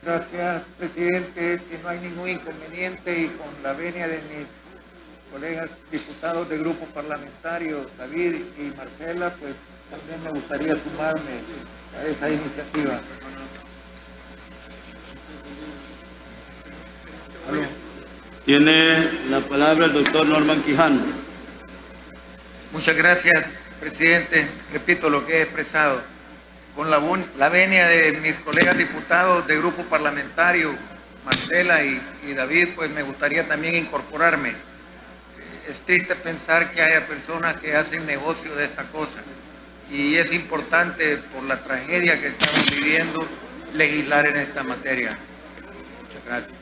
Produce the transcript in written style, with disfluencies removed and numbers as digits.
Gracias, presidente. Si no hay ningún inconveniente y con la venia de mis colegas diputados de grupo parlamentario, David y Marcela, pues también me gustaría sumarme a esa iniciativa. ¿Aló? Tiene la palabra el doctor Norman Quijano. Muchas gracias, presidente. Repito lo que he expresado. Con la venia de mis colegas diputados de grupo parlamentario, Marcela y David, pues me gustaría también incorporarme. Es triste pensar que haya personas que hacen negocio de esta cosa y es importante, por la tragedia que estamos viviendo, legislar en esta materia. Muchas gracias.